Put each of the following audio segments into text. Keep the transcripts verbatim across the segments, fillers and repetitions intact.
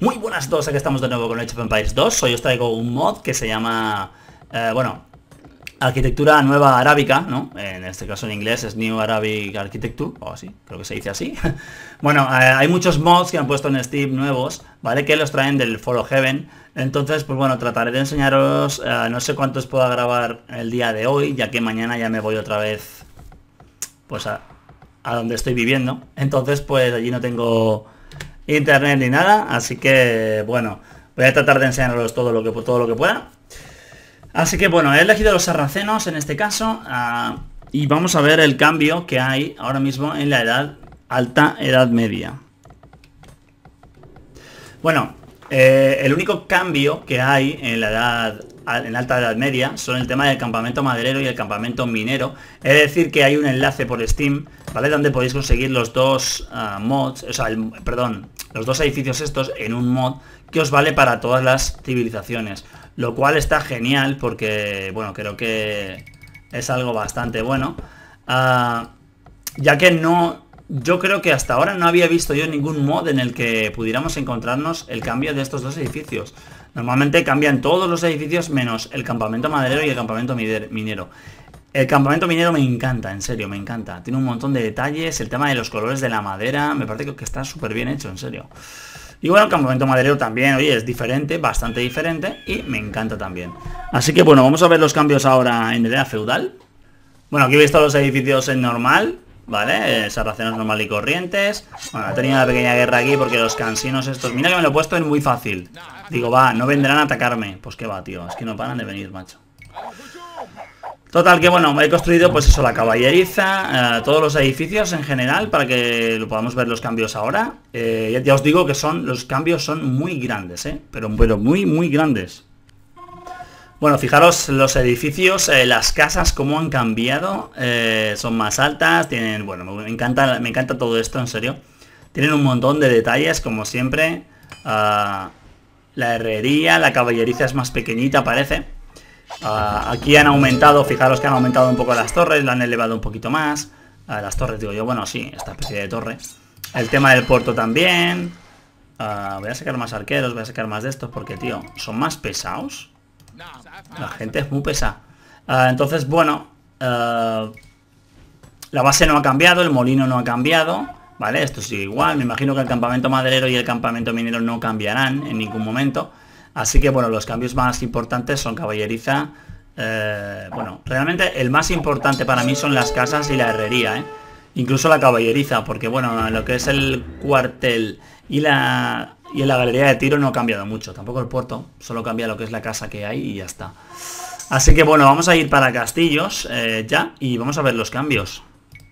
Muy buenas a todos, aquí estamos de nuevo con Age of Empires dos. Hoy os traigo un mod que se llama, eh, bueno, Arquitectura Nueva Arábica, ¿no? En este caso en inglés es New Arabic Architecture, o así, creo que se dice así. Bueno, eh, hay muchos mods que han puesto en Steam nuevos, ¿vale? Que los traen del Foro Heaven. Entonces, pues bueno, trataré de enseñaros, eh, no sé cuántos puedo grabar el día de hoy, ya que mañana ya me voy otra vez, pues a, a donde estoy viviendo. Entonces, pues allí no tengo internet ni nada, así que bueno, voy a tratar de enseñaros todo lo que todo lo que pueda. Así que bueno, he elegido los sarracenos en este caso, uh, y vamos a ver el cambio que hay ahora mismo en la edad alta, edad media. Bueno, eh, el único cambio que hay en la edad en alta edad media son el tema del campamento maderero y el campamento minero. Es decir, que hay un enlace por Steam, ¿vale? Donde podéis conseguir los dos uh, mods, o sea, el, perdón, los dos edificios estos en un mod que os vale para todas las civilizaciones. Lo cual está genial porque, bueno, creo que es algo bastante bueno. Uh, ya que no... Yo creo que hasta ahora no había visto yo ningún mod en el que pudiéramos encontrarnos el cambio de estos dos edificios. Normalmente cambian todos los edificios menos el campamento maderero y el campamento minero. El campamento minero me encanta, en serio, me encanta. Tiene un montón de detalles, el tema de los colores de la madera, me parece que está súper bien hecho, en serio. Y bueno, el campamento maderero también, oye, es diferente, bastante diferente, y me encanta también. Así que bueno, vamos a ver los cambios ahora en era feudal. Bueno, aquí he visto los edificios en normal, ¿vale? Eh, sarracenos normal y corrientes. Bueno, he tenido una pequeña guerra aquí porque los cansinos estos... Mira que me lo he puesto en muy fácil. Digo, va, no vendrán a atacarme. Pues qué va, tío, es que no paran de venir, macho. Total, que bueno, he construido pues eso, la caballeriza, eh, todos los edificios en general, para que lo podamos ver los cambios ahora. Eh, ya, ya os digo que son los cambios son muy grandes, ¿eh? Pero, pero muy, muy grandes. Bueno, fijaros los edificios, eh, las casas cómo han cambiado, eh, son más altas, tienen, bueno, me encanta, me encanta todo esto, en serio. Tienen un montón de detalles, como siempre. Uh, la herrería, la caballeriza es más pequeñita, parece. Uh, aquí han aumentado, fijaros que han aumentado un poco las torres, la han elevado un poquito más. Uh, las torres, digo yo, bueno, sí, esta especie de torre. El tema del puerto también. Uh, voy a sacar más arqueros, voy a sacar más de estos porque, tío, son más pesados. La gente es muy pesada. Uh, entonces, bueno, uh, la base no ha cambiado, el molino no ha cambiado, ¿vale? Esto sigue igual. Me imagino que el campamento maderero y el campamento minero no cambiarán en ningún momento. Así que, bueno, los cambios más importantes son caballeriza. Eh, bueno, realmente el más importante para mí son las casas y la herrería, ¿eh? Incluso la caballeriza, porque, bueno, lo que es el cuartel y la... Y en la galería de tiro no ha cambiado mucho. Tampoco el puerto. Solo cambia lo que es la casa que hay y ya está. Así que bueno, vamos a ir para castillos eh, ya. Y vamos a ver los cambios.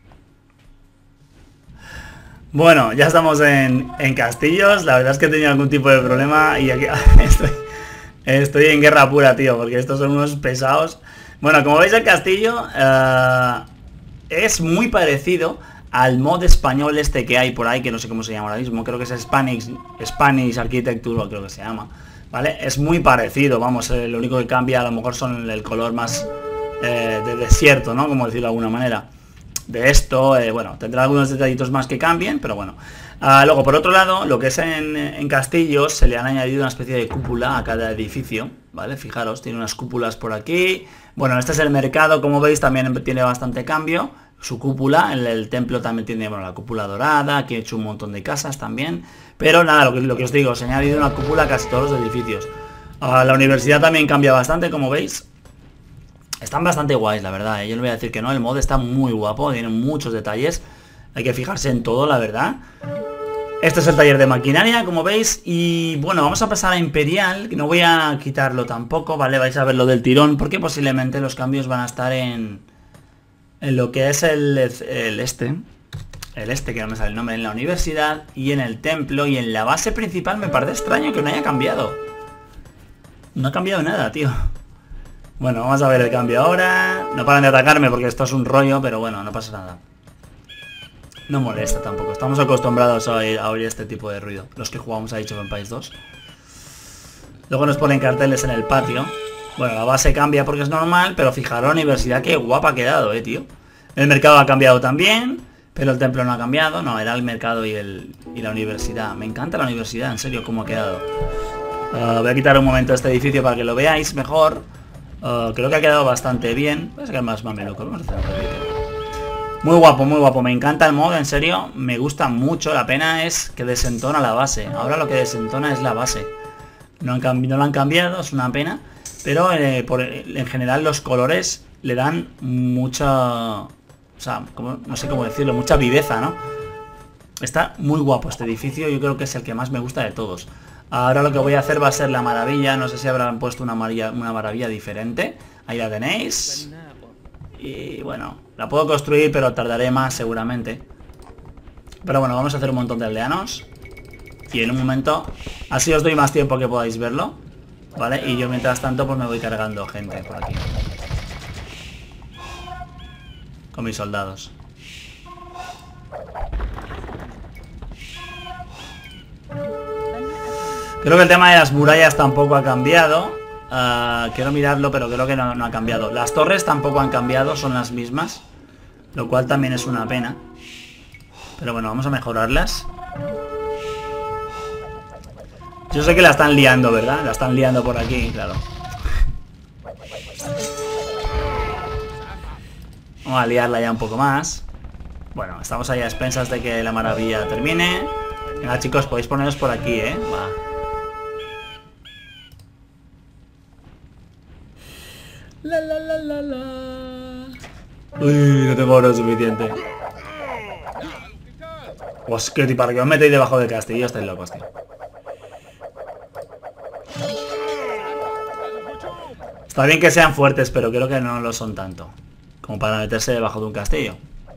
Bueno, ya estamos en, en castillos. La verdad es que he tenido algún tipo de problema. Y aquí estoy, estoy en guerra pura, tío. Porque estos son unos pesados. Bueno, como veis el castillo eh, es muy parecido al mod español este que hay por ahí, que no sé cómo se llama ahora mismo, creo que es Spanish, Spanish Architecture, creo que se llama, ¿vale? Es muy parecido, vamos, eh, lo único que cambia a lo mejor son el color más eh, de desierto, ¿no? Como decirlo de alguna manera. De esto, eh, bueno, tendrá algunos detallitos más que cambien, pero bueno. Ah, luego, por otro lado, lo que es en, en castillos, se le han añadido una especie de cúpula a cada edificio, ¿vale? Fijaros, tiene unas cúpulas por aquí. Bueno, este es el mercado, como veis, también tiene bastante cambio. Su cúpula, el, el templo también tiene, bueno, la cúpula dorada, aquí he hecho un montón de casas también. Pero nada, lo que, lo que os digo, se ha añadido una cúpula a casi todos los edificios. Uh, la universidad también cambia bastante, como veis. Están bastante guays, la verdad, ¿eh? Yo no voy a decir que no, el mod está muy guapo, tiene muchos detalles. Hay que fijarse en todo, la verdad. Este es el taller de maquinaria, como veis. Y bueno, vamos a pasar a Imperial, que no voy a quitarlo tampoco, ¿vale? Vais a ver lo del tirón, porque posiblemente los cambios van a estar en... En lo que es el, el este, el este que no me sale el nombre, en la universidad y en el templo y en la base principal. Me parece extraño que no haya cambiado. No ha cambiado nada, tío. Bueno, vamos a ver el cambio ahora. No paran de atacarme porque esto es un rollo, pero bueno, no pasa nada. No molesta tampoco. Estamos acostumbrados a oír, a oír este tipo de ruido, los que jugamos a Age of Empires dos. Luego nos ponen carteles en el patio. Bueno, la base cambia porque es normal, pero fijaros la universidad qué guapa ha quedado, eh, tío. El mercado ha cambiado también. Pero el templo no ha cambiado, no, era el mercado y, el, y la universidad. Me encanta la universidad, en serio, cómo ha quedado. Uh, voy a quitar un momento este edificio para que lo veáis mejor. Uh, creo que ha quedado bastante bien. Voy a sacar más mameluco. Vamos a hacer otro vídeo. Muy guapo, muy guapo. Me encanta el mod, en serio. Me gusta mucho. La pena es que desentona la base. Ahora lo que desentona es la base. No, han no lo han cambiado, es una pena. Pero eh, por, en general los colores le dan mucha... O sea, como, no sé cómo decirlo, mucha viveza, ¿no? Está muy guapo este edificio, yo creo que es el que más me gusta de todos. Ahora lo que voy a hacer va a ser la maravilla, no sé si habrán puesto una maravilla, una maravilla diferente. Ahí la tenéis. Y bueno, la puedo construir, pero tardaré más seguramente. Pero bueno, vamos a hacer un montón de aldeanos. Y en un momento, así os doy más tiempo que podáis verlo, ¿vale? Y yo mientras tanto pues me voy cargando gente por aquí. Con mis soldados. Creo que el tema de las murallas tampoco ha cambiado. Uh, quiero mirarlo, pero creo que no, no ha cambiado. Las torres tampoco han cambiado, son las mismas. Lo cual también es una pena. Pero bueno, vamos a mejorarlas. Yo sé que la están liando, ¿verdad? La están liando por aquí, claro. Vamos a liarla ya un poco más. Bueno, estamos ahí a expensas de que la maravilla termine. Venga, chicos, podéis poneros por aquí, ¿eh? Va. La la la la la. Uy, no tengo oro suficiente. Pues que para que os metéis debajo del castillo, estáis locos, tío. Está bien que sean fuertes, pero creo que no lo son tanto como para meterse debajo de un castillo.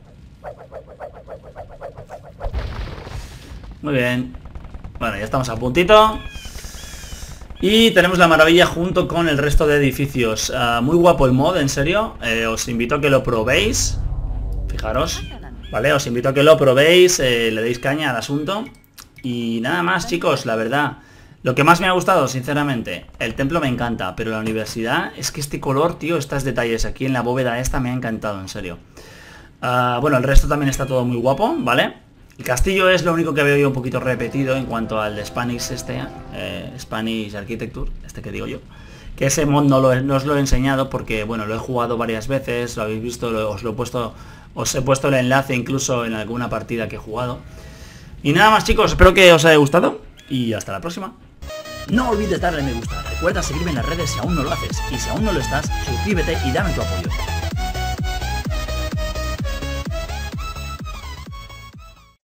Muy bien. Bueno, ya estamos a puntito. Y tenemos la maravilla junto con el resto de edificios. Uh, muy guapo el mod, en serio. Eh, os invito a que lo probéis. Fijaros. Vale, os invito a que lo probéis. Eh, le deis caña al asunto. Y nada más, chicos, la verdad. Lo que más me ha gustado, sinceramente, el templo me encanta, pero la universidad, es que este color, tío, estos detalles aquí en la bóveda esta me ha encantado, en serio. Uh, bueno, el resto también está todo muy guapo, ¿vale? El castillo es lo único que veo yo un poquito repetido en cuanto al de Spanish este, eh, Spanish Architecture, este que digo yo. Que ese mod no, lo, no os lo he enseñado porque, bueno, lo he jugado varias veces, lo habéis visto, lo, os lo he puesto, os he puesto el enlace incluso en alguna partida que he jugado. Y nada más, chicos, espero que os haya gustado y hasta la próxima. No olvides darle me gusta, recuerda seguirme en las redes si aún no lo haces, y si aún no lo estás, suscríbete y dame tu apoyo.